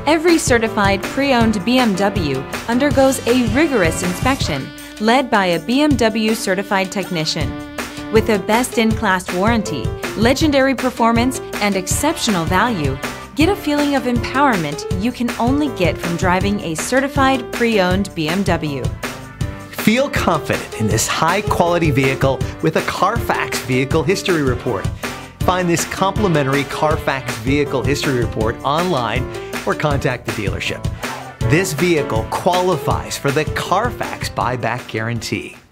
Every certified pre-owned BMW undergoes a rigorous inspection led by a BMW certified technician. With a best-in-class warranty, legendary performance, and exceptional value, get a feeling of empowerment you can only get from driving a certified pre-owned BMW. Feel confident in this high-quality vehicle with a Carfax Vehicle History Report. Find this complimentary Carfax Vehicle History Report online or contact the dealership. This vehicle qualifies for the Carfax Buyback Guarantee.